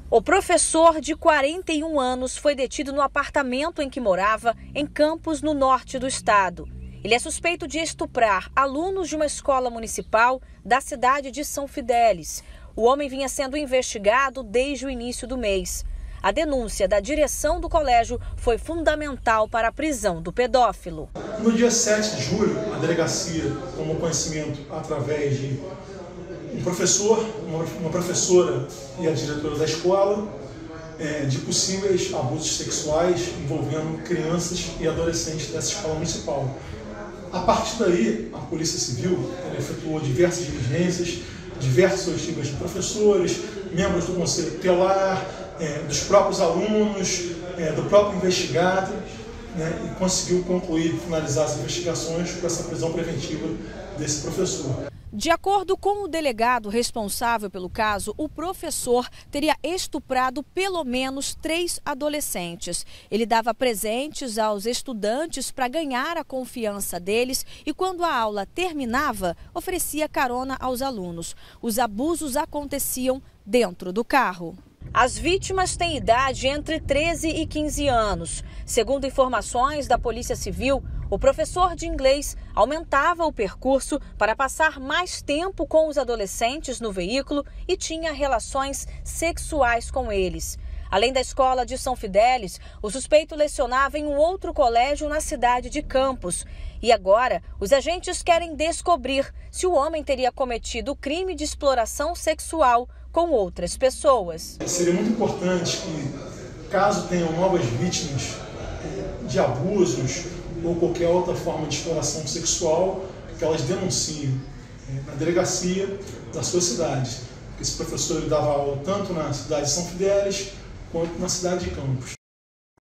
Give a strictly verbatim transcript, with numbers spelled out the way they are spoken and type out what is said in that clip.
O professor de quarenta e um anos foi detido no apartamento em que morava, em Campos, no norte do estado. Ele é suspeito de estuprar alunos de uma escola municipal da cidade de São Fidélis. O homem vinha sendo investigado desde o início do mês. A denúncia da direção do colégio foi fundamental para a prisão do pedófilo. No dia sete de julho, a delegacia tomou conhecimento através de um professor, uma professora e a diretora da escola, é, de possíveis abusos sexuais envolvendo crianças e adolescentes dessa escola municipal. A partir daí, a Polícia Civil efetuou diversas diligências, diversas oitivas de professores, membros do Conselho Tutelar, é, dos próprios alunos, é, do próprio investigado, né, e conseguiu concluir, finalizar as investigações com essa prisão preventiva desse professor. De acordo com o delegado responsável pelo caso, o professor teria estuprado pelo menos três adolescentes. Ele dava presentes aos estudantes para ganhar a confiança deles e, quando a aula terminava, oferecia carona aos alunos. Os abusos aconteciam dentro do carro. As vítimas têm idade entre treze e quinze anos. Segundo informações da Polícia Civil, o professor de inglês aumentava o percurso para passar mais tempo com os adolescentes no veículo e tinha relações sexuais com eles. Além da escola de São Fidélis, o suspeito lecionava em um outro colégio na cidade de Campos. E agora, os agentes querem descobrir se o homem teria cometido o crime de exploração sexual com outras pessoas. Seria muito importante que, caso tenham novas vítimas de abusos ou qualquer outra forma de exploração sexual, que elas denunciem na delegacia da sua cidade. Esse professor ele dava aula tanto na cidade de São Fidélis quanto na cidade de Campos.